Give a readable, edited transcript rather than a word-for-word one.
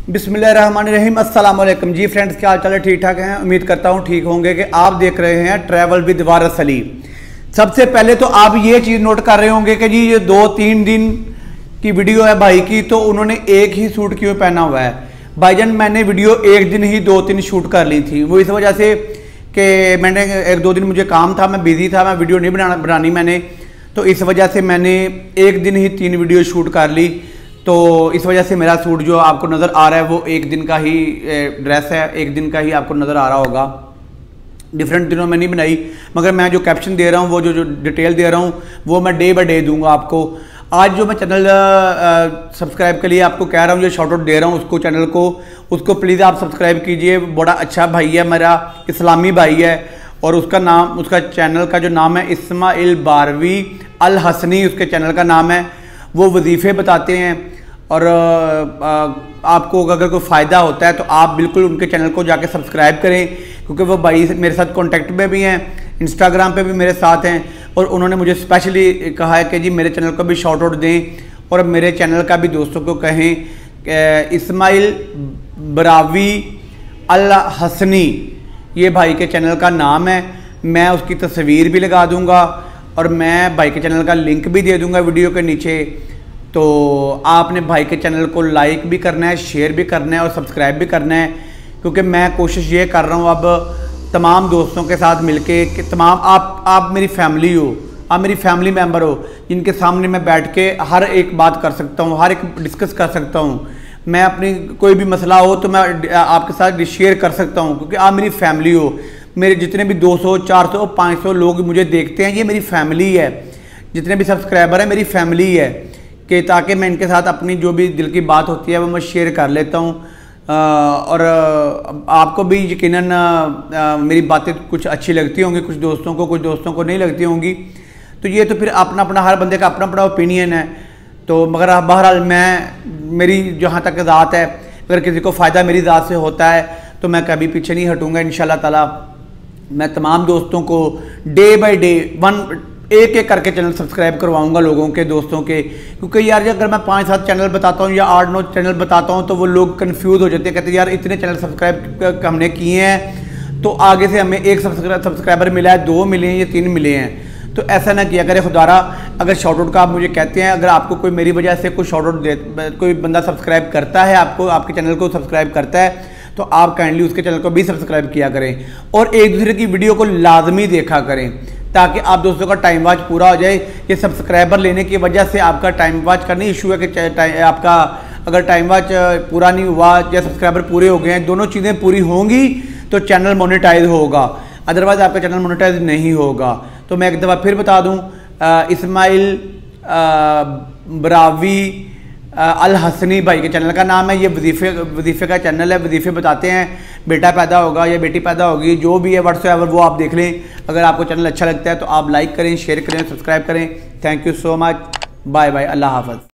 बिस्मिल्लाहिर्रहमानिर्रहीम। अस्सलाम वालेकुम जी फ्रेंड्स, क्या हाल चाल है? ठीक ठाक हैं? उम्मीद करता हूँ ठीक होंगे कि आप देख रहे हैं ट्रैवल विद वारिस अली। सबसे पहले तो आप ये चीज़ नोट कर रहे होंगे कि जी ये 2-3 दिन की वीडियो है भाई की, तो उन्होंने एक ही सूट क्यों पहना हुआ है? भाईजान मैंने वीडियो एक दिन ही 2-3 शूट कर ली थी, वो इस वजह से कि मैंने 1-2 दिन मुझे काम था, मैं बिजी था, मैं वीडियो नहीं बनानी मैंने, तो इस वजह से मैंने एक दिन ही 3 वीडियो शूट कर ली। तो इस वजह से मेरा सूट जो आपको नज़र आ रहा है वो एक दिन का ही ड्रेस है, एक दिन का ही आपको नज़र आ रहा होगा। डिफरेंट दिनों में नहीं बनाई, मगर मैं जो कैप्शन दे रहा हूँ, वो जो डिटेल दे रहा हूँ, वो मैं डे बाय डे दूंगा आपको। आज जो मैं चैनल सब्सक्राइब के लिए आपको कह रहा हूँ, जो शॉर्ट आउट दे रहा हूँ उसको, चैनल को, उसको प्लीज़ आप सब्सक्राइब कीजिए। बड़ा अच्छा भाई है मेरा, इस्लामी भाई है, और उसका चैनल का जो नाम है इस्माइल बारवी अल हसनी, उसके चैनल का नाम है। वो वजीफ़े बताते हैं, और आपको अगर कोई फ़ायदा होता है तो आप बिल्कुल उनके चैनल को जाके सब्सक्राइब करें, क्योंकि वो भाई मेरे साथ कांटेक्ट में भी हैं, इंस्टाग्राम पे भी मेरे साथ हैं, और उन्होंने मुझे स्पेशली कहा है कि जी मेरे चैनल को भी शॉर्ट आउट दें, और मेरे चैनल का भी दोस्तों को कहें। इस्माइल बारवी अल हसनी ये भाई के चैनल का नाम है। मैं उसकी तस्वीर भी लगा दूंगा, और मैं भाई के चैनल का लिंक भी दे दूंगा वीडियो के नीचे। तो आपने भाई के चैनल को लाइक भी करना है, शेयर भी करना है, और सब्सक्राइब भी करना है, क्योंकि मैं कोशिश ये कर रहा हूँ अब तमाम दोस्तों के साथ मिलके कि तमाम आप मेरी फैमिली हो, आप मेरी फैमिली मेम्बर हो, जिनके सामने मैं बैठ के हर एक बात कर सकता हूँ, हर एक डिस्कस कर सकता हूँ। मैं अपनी कोई भी मसला हो तो मैं आपके साथ शेयर कर सकता हूँ, क्योंकि आप मेरी फैमिली हो। मेरे जितने भी 200, 400, 500 लोग मुझे देखते हैं, ये मेरी फैमिली है। जितने भी सब्सक्राइबर हैं मेरी फैमिली है, कि ताकि मैं इनके साथ अपनी जो भी दिल की बात होती है वो मैं शेयर कर लेता हूँ। और आपको भी यकीनन मेरी बातें कुछ अच्छी लगती होंगी, कुछ दोस्तों को नहीं लगती होंगी। तो ये तो फिर अपना हर बंदे का अपना ओपिनियन है। तो मगर बहरहाल मेरी जहाँ तक ज़ात है, अगर किसी को फ़ायदा मेरी ज़ात से होता है तो मैं कभी पीछे नहीं हटूँगा इंशाल्लाह ताला। मैं तमाम दोस्तों को डे बाय डे एक करके चैनल सब्सक्राइब करवाऊंगा लोगों के, दोस्तों के, क्योंकि यार अगर मैं 5-7 चैनल बताता हूँ या 8-9 चैनल बताता हूँ तो वो लोग कंफ्यूज हो जाते हैं, कहते हैं यार इतने चैनल सब्सक्राइब हमने किए हैं, तो आगे से हमें एक सब्सक्राइबर मिला है, 2 मिले हैं या 3 मिले हैं। तो ऐसा ना किया करें खुदारा। अगर शॉर्ट आउट का आप मुझे कहते हैं, अगर आपको कोई मेरी वजह से कोई शॉर्ट आउट कोई बंदा सब्सक्राइब करता है, आपके चैनल को सब्सक्राइब करता है, तो आप काइंडली उसके चैनल को भी सब्सक्राइब किया करें, और एक दूसरे की वीडियो को लाजमी देखा करें, ताकि आप दोस्तों का टाइम वाच पूरा हो जाए। ये सब्सक्राइबर लेने की वजह से आपका टाइम वाच का नहीं इशू है कि आपका अगर टाइम वाच पूरा नहीं हुआ या सब्सक्राइबर पूरे हो गए हैं, दोनों चीज़ें पूरी होंगी तो चैनल मोनेटाइज होगा, अदरवाइज आपका चैनल मोनेटाइज नहीं होगा। तो मैं एक दफ़ा फिर बता दूं, इस्माइल बारवी अल हसनी भाई के चैनल का नाम है। ये वजीफ़े का चैनल है, वजीफ़े बताते हैं। बेटा पैदा होगा या बेटी पैदा होगी, जो भी है व्हाट्सएवर वो आप देख लें। अगर आपको चैनल अच्छा लगता है तो आप लाइक करें, शेयर करें, सब्सक्राइब करें। Thank you so much, bye bye, अल्लाह हाफ़िज़।